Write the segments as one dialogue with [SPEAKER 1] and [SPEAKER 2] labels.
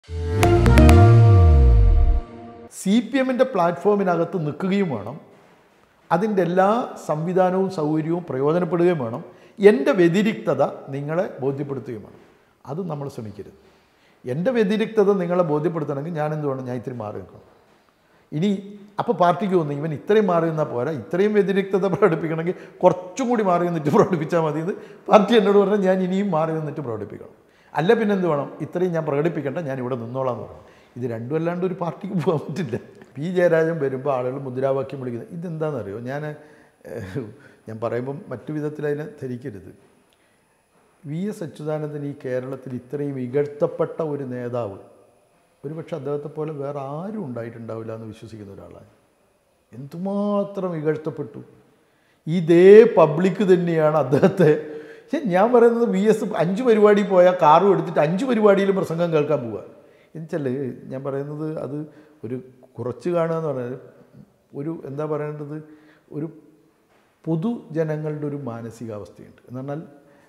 [SPEAKER 1] CPMന്റെ പ്ലാറ്റ്ഫോമിനകത്ത് നിൽക്കുകയും വേണം, അതിൻ്റെ എല്ലാ സംവിധാനവും സൗകര്യവും പ്രയോജനപ്പെടുകയും വേണം, എൻ്റെ വ്യതിരിക്തത നിങ്ങളെ ബോധ്യപ്പെടുത്തുകയും വേണം. അത് നമ്മൾ ശ്രമിക്കരുത്. എൻ്റെ വ്യതിരിക്തത നിങ്ങളെ ബോധ്യപ്പെടുത്തണമെങ്കിൽ ഞാൻ എന്ത് വേണം? ഞാൻ ഇത്തിരി മാറി നിൽക്കണം. ഇനി അപ്പോൾ പാർട്ടിക്ക് തോന്നി ഇവൻ ഇത്രയും മാറി നിന്നാൽ പോരാ, ഇത്രയും വ്യതിരിക്തത പ്രകടിപ്പിക്കണമെങ്കിൽ കുറച്ചും കൂടി മാറി നിന്നിട്ട് പ്രകടിപ്പിച്ചാൽ മതി എന്ന് പാർട്ടി എന്നോട് പറഞ്ഞാൽ ഞാൻ ഇനിയും മാറി നിന്നിട്ട് പ്രകടിപ്പിക്കണം. അല്ല പിന്നെ എന്ത് വേണം? ഇത്രയും ഞാൻ പ്രകടിപ്പിക്കേണ്ട, ഞാൻ ഇവിടെ നിന്നോളാം എന്ന് പറയണം. ഇത് രണ്ടും അല്ലാണ്ട് ഒരു പാർട്ടിക്ക് പോകാൻ പറ്റില്ല. പി ജയരാജൻ വരുമ്പോൾ ആളുകൾ മുദ്രാവാക്യം വിളിക്കുന്നത് ഇതെന്താണെന്നറിയോ? ഞാൻ പറയുമ്പം മറ്റു വിധത്തിൽ അതിനെ ധരിക്കരുത്. V.S.Achuthanandan ഈ കേരളത്തിൽ ഇത്രയും ഇകഴ്ത്തപ്പെട്ട ഒരു നേതാവ് ഒരുപക്ഷെ അദ്ദേഹത്തെ പോലെ വേറെ ആരും ഉണ്ടായിട്ടുണ്ടാവില്ല എന്ന് വിശ്വസിക്കുന്ന ഒരാളാണ്. എന്തുമാത്രം ഇകഴ്ത്തപ്പെട്ടു. ഇതേ പബ്ലിക് തന്നെയാണ് അദ്ദേഹത്തെ. ഞാൻ പറയുന്നത് V.S. 5 പരിപാടി പോയാൽ കാറും എടുത്തിട്ട് 5 പരിപാടിയിലും പ്രസംഗം കേൾക്കാൻ പോവുക. എന്നുവെച്ചാൽ ഞാൻ പറയുന്നത് അത് ഒരു കുറച്ച് കാണുക എന്ന് പറഞ്ഞാൽ ഒരു എന്താ പറയേണ്ടത്, ഒരു പൊതുജനങ്ങളുടെ ഒരു മാനസികാവസ്ഥയുണ്ട്. എന്ന് പറഞ്ഞാൽ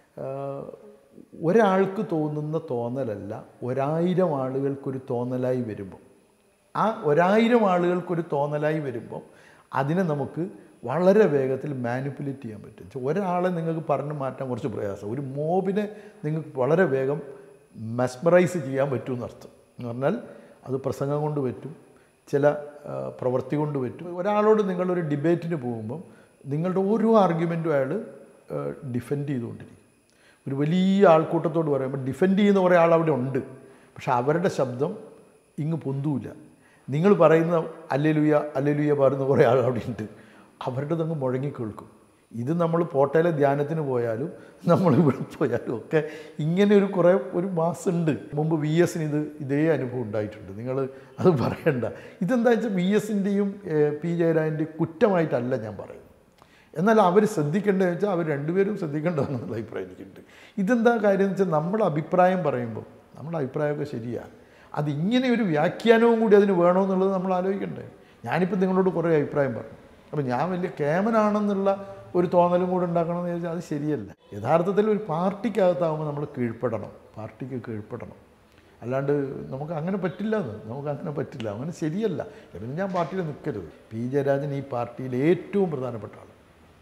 [SPEAKER 1] ഒരാൾക്ക് തോന്നുന്ന തോന്നലല്ല 1000 ആളുകൾക്കൊരു തോന്നലായി വരുമ്പോൾ, ആ 1000 ആളുകൾക്കൊരു തോന്നലായി വരുമ്പം അതിനെ നമുക്ക് വളരെ വേഗത്തിൽ മാനിപ്പുലേറ്റ് ചെയ്യാൻ പറ്റും. ഒരാളെ നിങ്ങൾക്ക് പറഞ്ഞു മാറ്റാൻ കുറച്ച് പ്രയാസം, ഒരു മോബിനെ നിങ്ങൾക്ക് വളരെ വേഗം മെസ്മറൈസ് ചെയ്യാൻ പറ്റുമെന്നർത്ഥം. എന്ന് പറഞ്ഞാൽ അത് പ്രസംഗം കൊണ്ട് പറ്റും, ചില പ്രവൃത്തി കൊണ്ട് പറ്റും. ഒരാളോട് നിങ്ങളൊരു ഡിബേറ്റിന് പോകുമ്പം നിങ്ങളുടെ ഓരോ ആർഗ്യുമെൻറ്റും അയാൾ ഡിഫെൻഡ് ചെയ്തുകൊണ്ടിരിക്കും. ഒരു വലിയ ആൾക്കൂട്ടത്തോട് പറയുമ്പോൾ ഡിഫെൻഡ് ചെയ്യുന്ന കുറേ ആൾ അവിടെ ഉണ്ട്, പക്ഷെ അവരുടെ ശബ്ദം ഇങ്ങ് പൊന്തൂല. നിങ്ങൾ പറയുന്ന അല്ലേലൂയ അല്ലേലൂയ പാടുന്ന കുറേ ആൾ അവിടെ ഉണ്ട്, അവരുടെ അങ്ങ് മുഴങ്ങിക്കേൾക്കും. ഇത് നമ്മൾ പോട്ടയിലെ ധ്യാനത്തിന് പോയാലും നമ്മൾ ഇവിടെ പോയാലും ഒക്കെ ഇങ്ങനെ ഒരു മാസമുണ്ട്. മുമ്പ് V.S.ന് ഇതേ അനുഭവം ഉണ്ടായിട്ടുണ്ട്. നിങ്ങൾ അത് പറയണ്ട. ഇതെന്താ വെച്ചാൽ V.S.ൻ്റെയും പി ജയരാജൻ്റെയും കുറ്റമായിട്ടല്ല ഞാൻ പറയുന്നത്. എന്നാൽ അവർ ശ്രദ്ധിക്കേണ്ടതെന്ന് വെച്ചാൽ അവർ രണ്ടുപേരും ശ്രദ്ധിക്കേണ്ടതെന്നുള്ള അഭിപ്രായം എനിക്കുണ്ട്. ഇതെന്താ കാര്യം എന്ന് വെച്ചാൽ നമ്മുടെ അഭിപ്രായം പറയുമ്പോൾ നമ്മുടെ അഭിപ്രായമൊക്കെ ശരിയാണ്, അതിങ്ങനെ ഒരു വ്യാഖ്യാനവും കൂടി അതിന് വേണമെന്നുള്ളത് നമ്മൾ ആലോചിക്കണ്ടേ. ഞാനിപ്പോൾ നിങ്ങളോട് കുറേ അഭിപ്രായം പറഞ്ഞു, അപ്പോൾ ഞാൻ വലിയ കേമനാണെന്നുള്ള ഒരു തോന്നലും കൂടെ ഉണ്ടാക്കണമെന്ന് ചോദിച്ചാൽ അത് ശരിയല്ല. യഥാർത്ഥത്തിൽ ഒരു പാർട്ടിക്കകത്താകുമ്പോൾ നമ്മൾ കീഴ്പ്പെടണം, പാർട്ടിക്ക് കീഴ്പ്പെടണം. അല്ലാണ്ട് നമുക്ക് അങ്ങനെ പറ്റില്ല, അങ്ങനെ പറ്റില്ല, അങ്ങനെ ശരിയല്ല. പിന്നെ ഞാൻ പാർട്ടിയിൽ നിൽക്കരുത്. പി ജയരാജൻ ഈ പാർട്ടിയിൽ ഏറ്റവും പ്രധാനപ്പെട്ട ആളാണ്.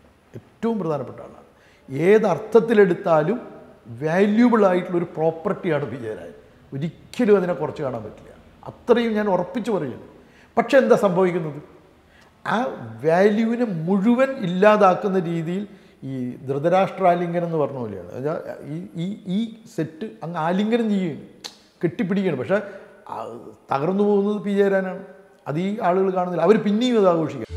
[SPEAKER 1] ഏതർത്ഥത്തിലെടുത്താലും വാല്യൂബിൾ ആയിട്ടുള്ളൊരു പ്രോപ്പർട്ടിയാണ് പി ജയരാജൻ. ഒരിക്കലും അതിനെ കുറച്ച് കാണാൻ പറ്റില്ല, അത്രയും ഞാൻ ഉറപ്പിച്ച് പറയുന്നു. പക്ഷെ എന്താ സംഭവിക്കുന്നത്? ആ വാല്യൂവിനെ മുഴുവൻ ഇല്ലാതാക്കുന്ന രീതിയിൽ ഈ ധൃതരാഷ്ട്രാലിംഗനം എന്ന് പറഞ്ഞ പോലെയാണ്. ഈ സെറ്റ് അങ്ങ് ആലിംഗനം ചെയ്യുകയാണ്, കെട്ടിപ്പിടിക്കുകയാണ്. പക്ഷേ തകർന്നു പോകുന്നത് പി ജയരാജനാണ്. അത് ഈ ആളുകൾ കാണുന്നില്ല. അവർ പിന്നെയും ഇത് ആഘോഷിക്കുക.